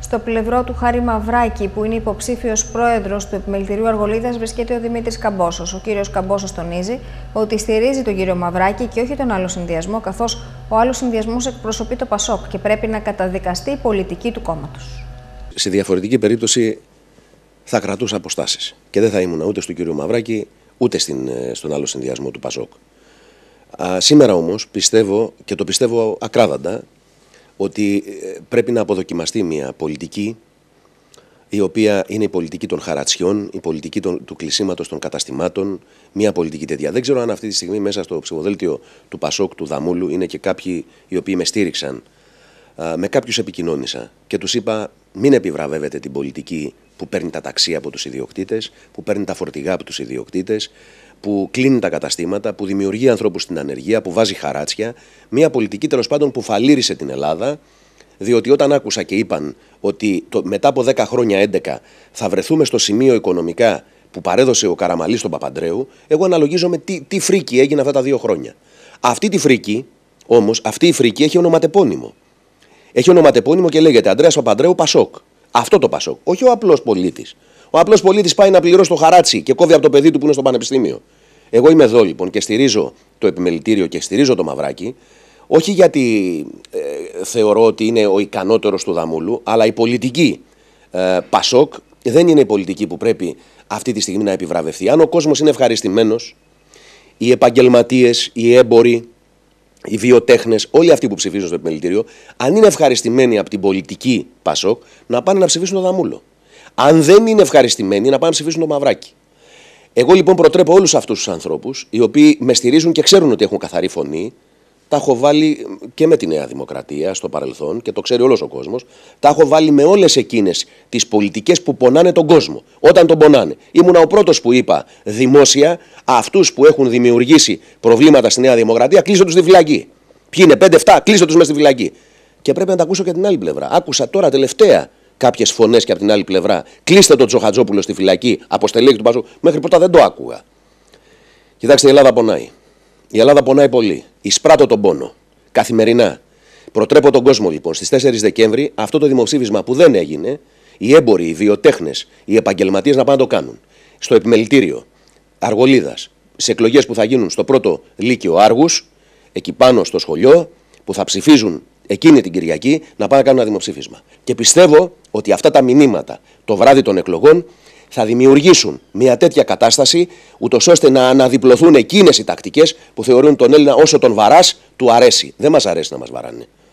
Στο πλευρό του Χάρη Μαυράκη, που είναι υποψήφιος πρόεδρος του Επιμελητηρίου Αργολίδας, βρίσκεται ο Δημήτρης Καμπόσος. Ο κύριος Καμπόσος τονίζει ότι στηρίζει τον κύριο Μαυράκη και όχι τον άλλο συνδυασμό, καθώς ο άλλος συνδυασμός εκπροσωπεί το ΠΑΣΟΚ και πρέπει να καταδικαστεί η πολιτική του κόμματος. Σε διαφορετική περίπτωση θα κρατούσα αποστάσεις και δεν θα ήμουν ούτε στον κύριο Μαυράκη ούτε στον άλλο συνδυασμό του ΠΑΣΟΚ. Σήμερα όμως πιστεύω, και το πιστεύω ακράδαντα, ότι πρέπει να αποδοκιμαστεί μια πολιτική η οποία είναι η πολιτική των χαρατσιών, η πολιτική του κλεισίματος των καταστημάτων, μια πολιτική τέτοια. Δεν ξέρω αν αυτή τη στιγμή μέσα στο ψηφοδέλτιο του ΠΑΣΟΚ, του Δαμούλου, είναι και κάποιοι οι οποίοι με στήριξαν. Με κάποιους επικοινώνησα και τους είπα: μην επιβραβεύετε την πολιτική που παίρνει τα ταξί από τους ιδιοκτήτες, που παίρνει τα φορτηγά από τους ιδιοκτήτες, που κλείνει τα καταστήματα, που δημιουργεί ανθρώπους στην ανεργία, που βάζει χαράτσια. Μια πολιτική τέλος πάντων που φαλήρισε την Ελλάδα, διότι όταν άκουσα και είπαν ότι μετά από 10 χρόνια, 11, θα βρεθούμε στο σημείο οικονομικά που παρέδωσε ο Καραμανλής στον Παπαντρέου, εγώ αναλογίζομαι τι φρίκη έγινε αυτά τα 2 χρόνια. Αυτή τη φρίκη, όμως, αυτή η φρίκη έχει ονοματεπώνυμο. Έχει ονοματεπώνυμο και λέγεται Ανδρέας Παπαντρέου ΠΑΣΟΚ. Αυτό το ΠΑΣΟΚ. Όχι ο απλός πολίτης. Ο απλός πολίτης πάει να πληρώσει το χαράτσι και κόβει από το παιδί του που είναι στο πανεπιστήμιο. Εγώ είμαι εδώ λοιπόν και στηρίζω το επιμελητήριο και στηρίζω το Μαυράκη, όχι γιατί θεωρώ ότι είναι ο ικανότερος του Δαμούλου, αλλά η πολιτική ΠΑΣΟΚ δεν είναι η πολιτική που πρέπει αυτή τη στιγμή να επιβραβευτεί. Αν ο κόσμος είναι ευχαριστημένος, οι επαγγελματίες, οι έμποροι, οι βιοτέχνες, όλοι αυτοί που ψηφίζουν στο επιμελητήριο, αν είναι ευχαριστημένοι από την πολιτική ΠΑΣΟΚ, να πάνε να ψηφίσουν τον Δαμούλο. Αν δεν είναι ευχαριστημένοι, να πάνε να ψηφίσουν τον Μαυράκη. Εγώ λοιπόν προτρέπω όλους αυτούς τους ανθρώπους, οι οποίοι με στηρίζουν και ξέρουν ότι έχουν καθαρή φωνή. Τα έχω βάλει και με τη Νέα Δημοκρατία στο παρελθόν και το ξέρει όλος ο κόσμος. Τα έχω βάλει με όλες εκείνες τις πολιτικές που πονάνε τον κόσμο. Όταν τον πονάνε. Ήμουνα ο πρώτος που είπα δημόσια αυτούς που έχουν δημιουργήσει προβλήματα στη Νέα Δημοκρατία, κλείστε τους στη φυλακή. Ποιοι είναι, 5-7, κλείστε τους μέσα στη φυλακή. Και πρέπει να τα ακούσω και την άλλη πλευρά. Άκουσα τώρα τελευταία κάποιες φωνές και από την άλλη πλευρά. Κλείστε τον Τσοχατζόπουλο στη φυλακή, από στελέχη του ΠΑΣΟΚ. Μέχρι πρώτα δεν το άκουγα. Κοιτάξτε, η Ελλάδα πονάει. Η Ελλάδα πονάει πολύ. Εισπράττω τον πόνο. Καθημερινά. Προτρέπω τον κόσμο λοιπόν στις 4 Δεκέμβρη αυτό το δημοψήφισμα που δεν έγινε, οι έμποροι, οι βιοτέχνες, οι επαγγελματίες να πάνε να το κάνουν. Στο επιμελητήριο Αργολίδας, σε εκλογές που θα γίνουν στο πρώτο Λύκειο Άργους, εκεί πάνω στο σχολείο, που θα ψηφίζουν εκείνη την Κυριακή, να πάνε να κάνουν ένα δημοψήφισμα. Και πιστεύω ότι αυτά τα μηνύματα το βράδυ των εκλογών θα δημιουργήσουν μια τέτοια κατάσταση, ούτως ώστε να αναδιπλωθούν εκείνες οι τακτικές που θεωρούν τον Έλληνα όσο τον βαράς, του αρέσει. Δεν μας αρέσει να μας βαράνε.